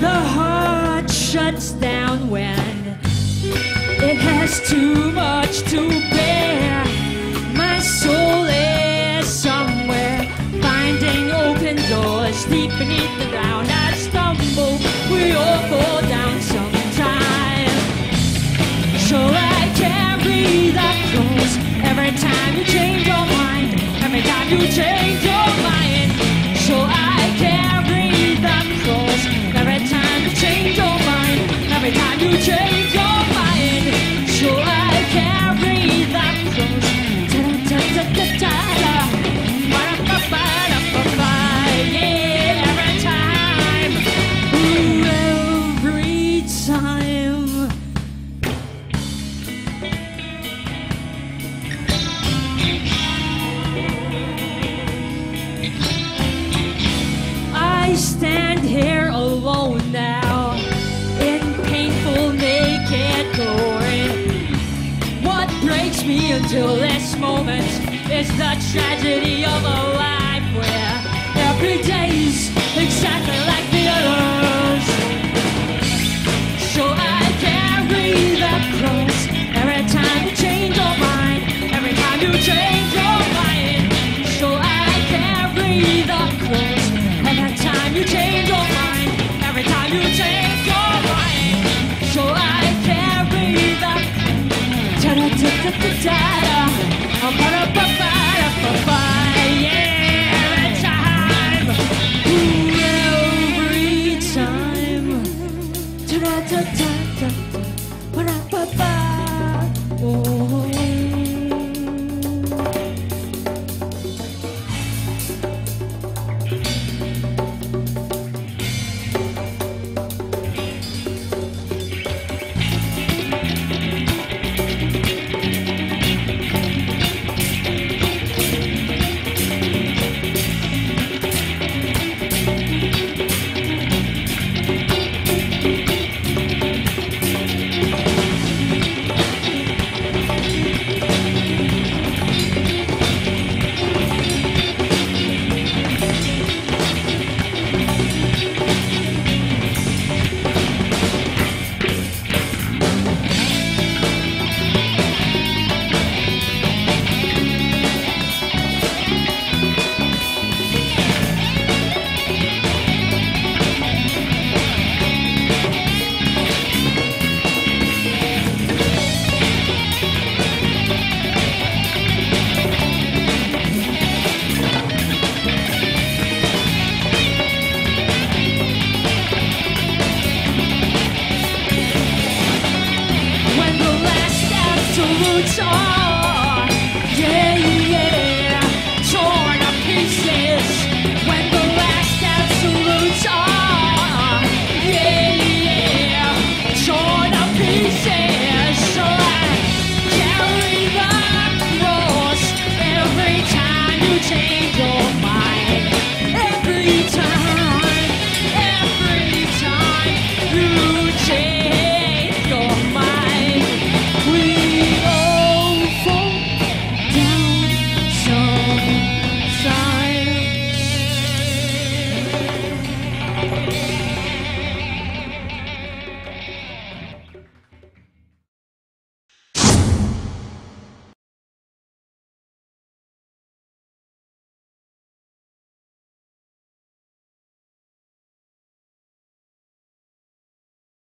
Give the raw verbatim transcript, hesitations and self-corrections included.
The heart shuts down when it has too much to bear. My soul is somewhere, finding open doors deep beneath the ground. I stumble, we all fall down sometime. So I can't breathe up close. Every time you change your mind, every time you change your mind. So I can't breathe up close. Every time you change your mind, every time you change your mind. So I can't breathe up close. Ta-da-ta-ta-ta-ta. Ba-da-ba-ba-da-ba-ba. Yeah, every time. Ooh, every time. I stand here alone now, in painful naked glory. What breaks me until this moment is the tragedy of a life where every day's exactly like the others. So I can't breathe up close. Every time you change your mind, every time you change your mind. So I can't breathe up close. Every time you change your mind, every time you change your mind. So I can't breathe up. Ta-da-ta-ta-ta-ta. Ba-da-ba-ba-da-ba-ba. Yeah, every time. Ooh, every time. Ta-da-ta-ta-ta. Ba-da-ba-ba. Oh. When the last absolutes are